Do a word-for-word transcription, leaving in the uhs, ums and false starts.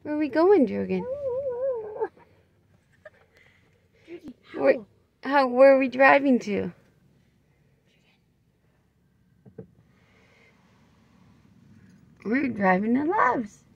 Where are we going, Jorgen? Where, how, where are we driving to? We're driving to Love's.